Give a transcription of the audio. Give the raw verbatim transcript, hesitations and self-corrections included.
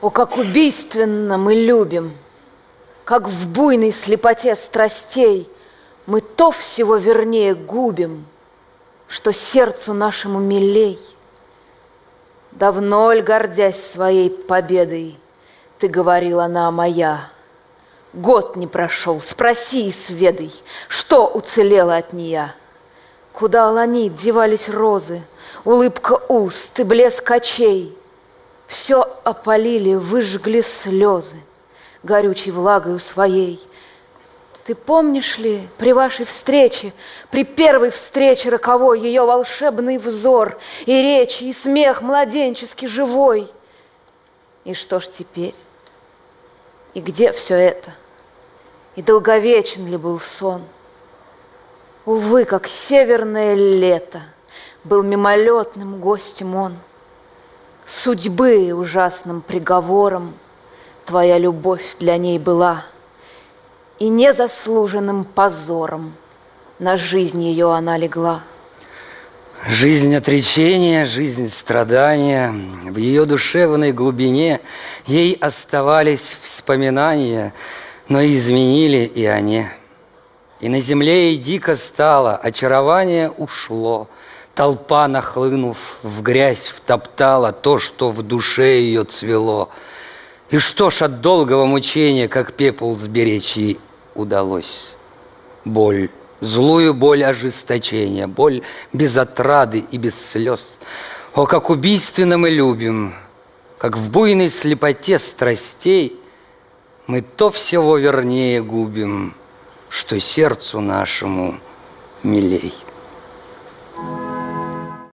О, как убийственно мы любим, как в буйной слепоте страстей мы то всего вернее губим, что сердцу нашему милей. Давно ль, гордясь своей победой, ты говорила, она моя? Год не прошел, спроси и сведай, что уцелело от нея. Куда ланит девались розы, улыбка уст и блеск очей? Все опалили, выжгли слезы горючей влагою своей. Ты помнишь ли при вашей встрече, при первой встрече роковой, ее волшебный взор и речь, и смех младенчески живой? И что ж теперь? И где все это? И долговечен ли был сон? Увы, как северное лето, был мимолетным гостем он. Судьбы ужасным приговором твоя любовь для ней была, и незаслуженным позором на жизнь ее она легла. Жизнь отречения, жизнь страдания, в ее душевной глубине ей оставались вспоминания, но изменили и они. И на земле ей дико стало, очарование ушло. Толпа, нахлынув в грязь, втоптала то, что в душе ее цвело. И что ж от долгого мучения, как пепел сберечь ей удалось? Боль, злую боль ожесточения, боль без отрады и без слез. О, как убийственно мы любим, как в буйной слепоте страстей мы то всего вернее губим, что сердцу нашему милей.